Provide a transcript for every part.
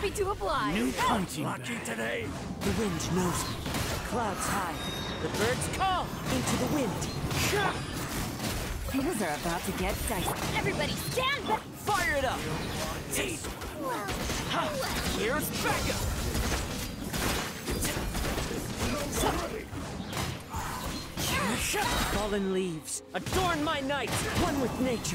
happy to oblige. New punching Lucky bag. today. The wind knows me. Clouds high. The birds call into the wind. Things are about to get dicey. Everybody stand back! Fire it up! Taste. Here's Becca! Fallen leaves, adorn my night, one with nature.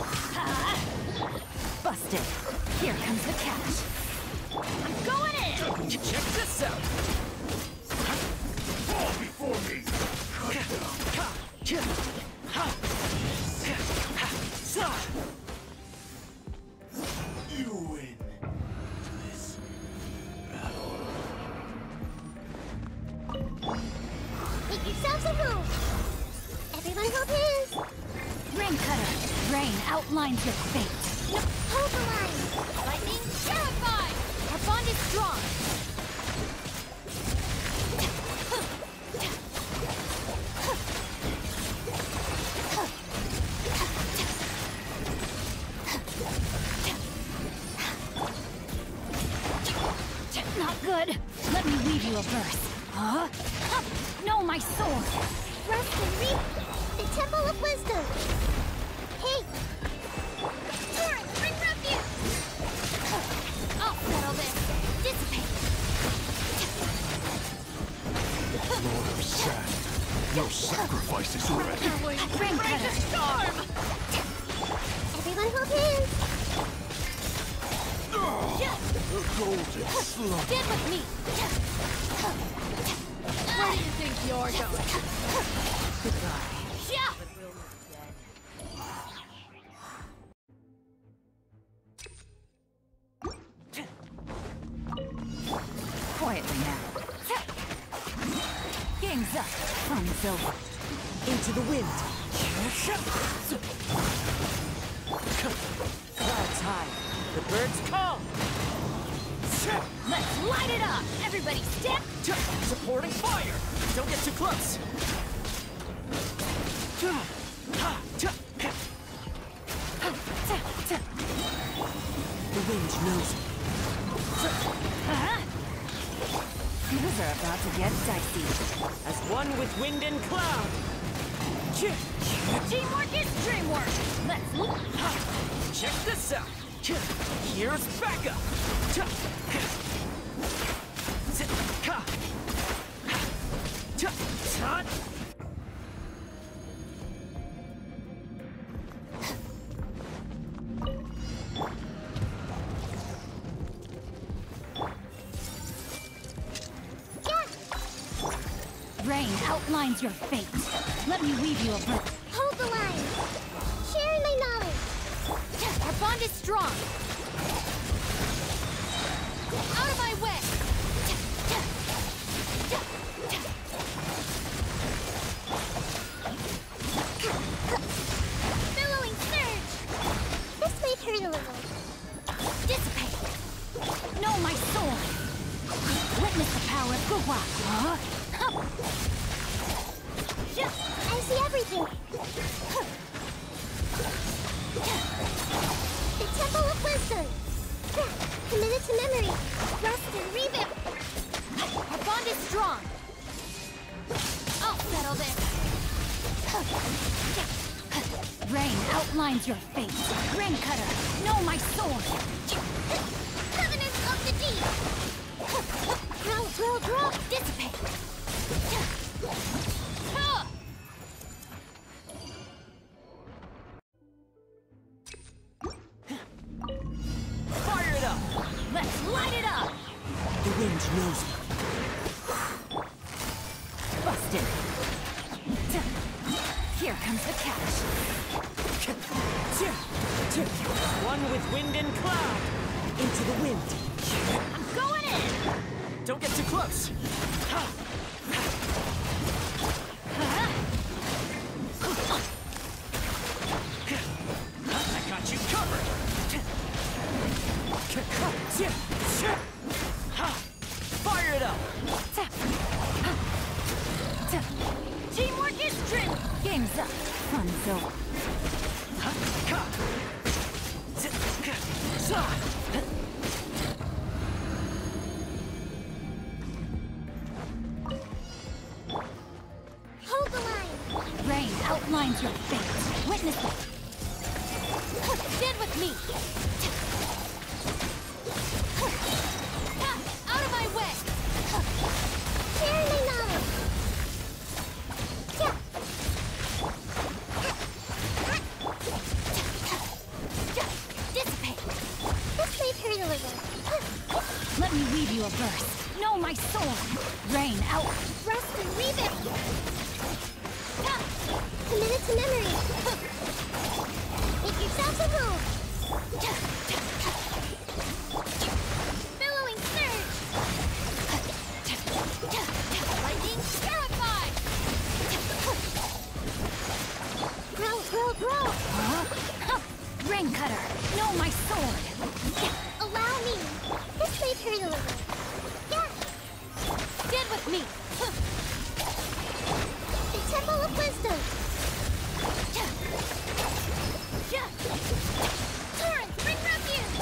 Busted. Here comes the cash. I'm going in! Check this out! Fall before me. You win. This battle. Make yourselves a move! Everyone hold hands! Rain cutter. Rain outlines your fate. Hold the line! Lightning terrified! Our bond is strong! Not good. Let me weave you a verse. Huh? No, my sword! Rust and reap! The Temple of Wisdom! Hey! Torrent, bring refuge! I'll settle this. Dissipate. Lord of Sand. No sacrifices already. Rain cutter. Everyone hold hands! The golden slug. Get with me. Where do you think you're going? Goodbye. Yeah. Quietly now. Game's up. Fun's over. Into the wind. Clouds high. The birds call. Let's light it up. Everybody stand. Supporting fire. Don't get too close. The wind knows me. Things are about to get dicey. As one with wind and cloud. Teamwork is dreamwork. Let's Check this out. Here's Becca. Rain outlines your fate. Let me weave you a verse. Hold the line! Sharing my knowledge! Our bond is strong. Out of my way. Billowing surge! This may hurt a little. Dissipate. No, my sword. Witness the power of Guhua. Huh? I see everything! The Temple of Wisdom! Committed to memory! Rust and rebuild! Our bond is strong. I'll settle this. Rain outlines your fate. Rain cutter. No, my sword. Covenant of the Deep! Draw! Dissipate. Fire it up. Let's light it up. The wind knows me. Busted. Here comes the cash. One with wind and cloud. Into the wind. I'm going in. Don't get too close. I got you covered. Fire it up. Teamwork is dream. Game's up. Fun's over. Witness it! Stand with me! Out of my way! Share my knowledge. Dissipate! This made her deliver. Let me weave you a verse. Know my sword! Rain out! Rest and rebuild. Commit it to memory. Make yourself at home. Billowing surge. Lightning terrified! Grow, grow, grow. Huh? Rain cutter! Know my sword! Allow me. This made her deliver. Yeah. Stand with me! The Temple of Wisdom. Torrent, bring refuge.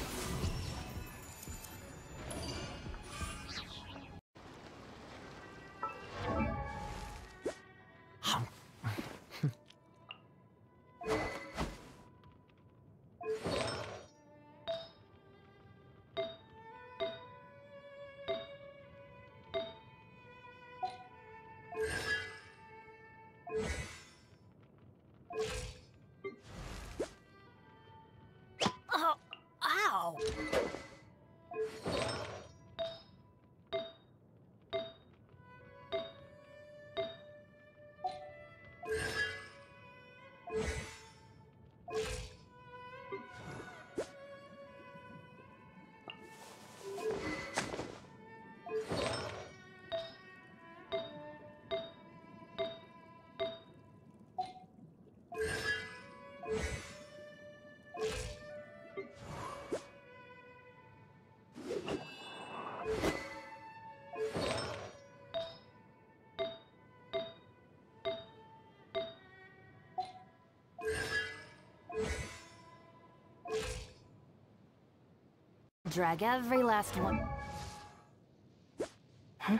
Oh, ow! Drag every last one. Huh?